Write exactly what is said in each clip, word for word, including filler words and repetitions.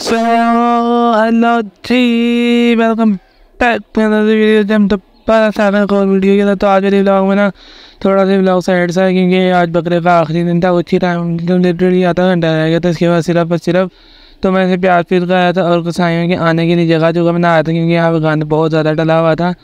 So hello ji, welcome back to another video. जब तो पहला सारा एक और वीडियो किया था, तो आज मेरे ब्लॉग में ना थोड़ा सा ब्लॉग साइड सा है क्योंकि आज बकरे का आखिरी दिन था। कुछ ही टाइम लिटरली आधा घंटा रह गया था। इसके बाद सिर्फ और सिर्फ तो मैं से प्याज पीस का आया था और कसाईयों के आने के लिए जगह जगह में आया था क्योंकि यहाँ पर गंद बहुत ज़्यादा डला हुआ था।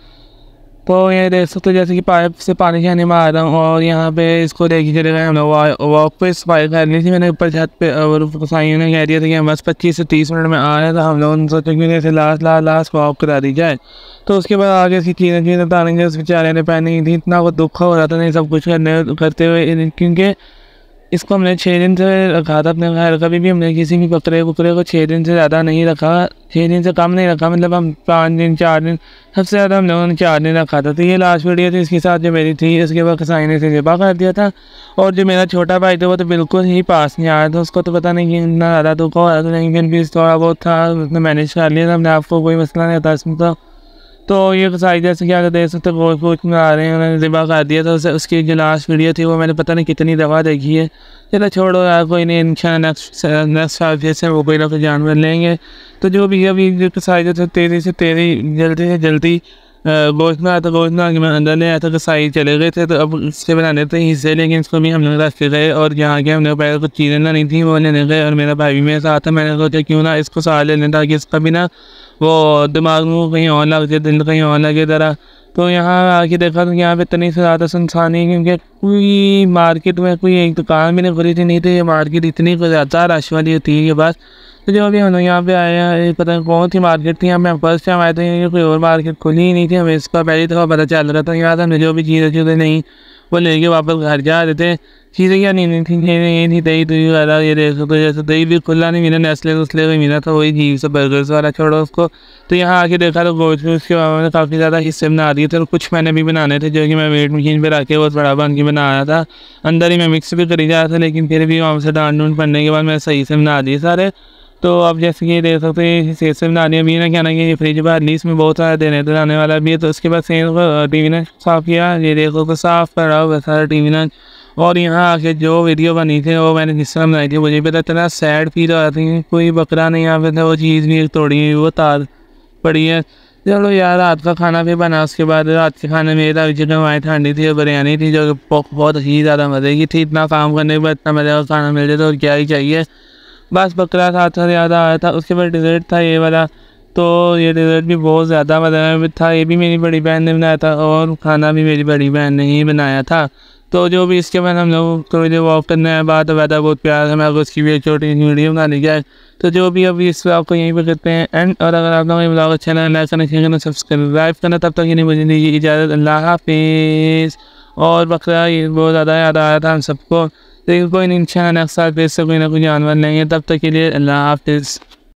तो ये देख सकते हो जैसे कि पाइप से पानी छाने में आ रहा हूँ और यहाँ पे इसको लेके चले गए हम लोग वॉक पे सफाई कर ली थी मैंने ऊपर छत पे। और कसाईयों ने कह दिया था कि हम बस पच्चीस से तीस मिनट में आ रहे हैं, तो हम लोगों ने सोचा कि जैसे लास्ट लास्ट लास्ट वॉक करा दी जाए। तो उसके बाद आगे इसकी चीज़ें चीज़ें तारेंगे उस बेचारे ने पहनी थी। इतना को दुख हो रहा था नहीं सब कुछ करने करते हुए, क्योंकि इसको हमने छः दिन से रखा था अपने घर। कभी भी हमने किसी भी बकरे बकरे को छः दिन से ज़्यादा नहीं रखा, छः दिन से कम नहीं रखा। मतलब हम पाँच दिन चार दिन सबसे ज़्यादा हम लोगों ने चार दिन रखा था। तो ये लास्ट वीडियो थी इसके साथ जो मेरी थी। उसके बाद कसाई ने इसे ज़िबा कर दिया था। और जो मेरा छोटा भाई था वो तो बिल्कुल ही पास नहीं आया था। उसको तो पता नहीं कि इतना ज़्यादा दुख हो रहा था, लेकिन फिर भी थोड़ा बहुत था उसने मैनेज कर लिया था। हमने आपको कोई मसला नहीं था इसमें। तो तो ये कसाई जैसे क्या देख सकते गोश्त गोश्त में आ रहे हैं, उन्होंने ज़िबा कर दिया था। उसे उसकी जो लास्ट वीडियो थी वो मैंने पता नहीं कितनी दफ़ा देखी है। चलो छोड़ो यार, कोई नहीं, इंशाल्लाह नेक्स्ट नेक्स्ट साल जैसे वो कोई ना कोई जानवर लेंगे। तो जो भी अभी जो कसाई जो तेज़ी से तेज़ी जल्दी से जल्दी गोश्त में आया था, गोश्त में आके मैं अंदर ले आया था। कसाई चले गए थे तो अब उससे बनाने थे हिस्से, लेकिन इसको भी हम लोग रख गए और जहाँ के हमने पहले कुछ चीज़ें लानी थी वो लेने गए। और मेरा भाई भी मेरे साथ था। मैंने सोचा क्यों ना इसको साथ लेने, ताकि इसका भी ना वो दिमाग में कहीं और लग जाए, दिल कहीं और लगे ज़रा। तो यहाँ आके देखा तो यहाँ पे इतनी से ज़्यादा सुनसान है क्योंकि कोई मार्केट में कोई एक दुकान भी नहीं खुली थी। नहीं तो ये मार्केट इतनी ज़्यादा रश वाली होती है ये बस। तो जो अभी हम लोग यहाँ पे आए हैं, पता नहीं कौन सी मार्केट थी, यहाँ पे फर्स्ट टाइम आए थे। ये कोई और मार्केट खुली ही नहीं थी। हमें इसका पहली दफ़ा पता चल रहा था। यहाँ हमने जो भी चीज़ें चीज़ें नहीं वो लेके वापस घर जा रहे थे। चीज़ें क्या नहीं नहीं थी, ये थी दही दही वगैरह। ये देख सकते जैसे दही भी खुला नहीं मिला, नेस्ले उसले भी मिला था, वही जीव से बर्गर्स वाला छोड़ो उसको। तो यहाँ आके देखा तो गोश्त उसके बाद में काफ़ी ज़्यादा हिस्से बना दिए थे और कुछ मैंने भी बनाने थे जो कि मैं वेट मशीन पर रख के बहुत बड़ा बन के बना आया था। अंदर ही मैं मिक्स भी करी जा रहा था, लेकिन फिर भी वहाँ से डांट डूंट पड़ने के बाद मैं सही से बना दिए सारे। तो अब जैसे कि देख सकते हैं सेब से बना दिया। अभी ना क्या ना कि ये फ्रिज बाहर ली, इसमें बहुत सारा देने तो आने वाला भी है। तो उसके बाद सेब को टी वी ने साफ़ किया, ये देखो को साफ़ करा हुआ सारा टी वी ने। और यहाँ आके जो वीडियो बनी थी वो मैंने जिस तरह बनाई थी, मुझे पता इतना सैड फील हो रहा था। कोई बकरा नहीं यहाँ पे था, वो चीज़ भी तोड़ी हुई वो तार पड़ी है। चलो यार रात का खाना भी बना। उसके बाद रात के खाने में था चिकन वाई ठंडी थी और बिरयानी थी जो बहुत ही ज़्यादा मज़े की थी। इतना काम करने के बाद इतना मज़े का खाना मिल जाए तो और क्या ही चाहिए। बस बकरा साथ साथ ज़्यादा आया था। उसके बाद डिज़र्ट था ये वाला। तो ये डिज़र्ट भी बहुत ज़्यादा मज़ा था। ये भी मेरी बड़ी बहन ने बनाया था और खाना भी मेरी बड़ी बहन ने ही बनाया था। तो जो भी इसके बाद हम लोग को जो वॉक करने के बाद वैदा बहुत प्यार है, मैं आपको उसकी भी एक छोटी वीडियो बना ली जाए। तो जो भी अभी इस ब्लॉग को यहीं पर करते हैं एंड। और अगर आप लोगों को ब्लॉग अच्छा लगा लाइक करना, शेयर करना, सब्सक्राइब करना। तब तक ये नहीं मुझे दीजिए इजाज़त, अल्लाह हाफिज़। और बकरा ये बहुत ज़्यादा याद आया था हम सबको। लेकिन कोई नहीं, इंशाल्लाह नेक्स्ट साल फिर से कोई ना कोई जानवर लेंगे। तब तक के लिए अल्लाह हाफिज़।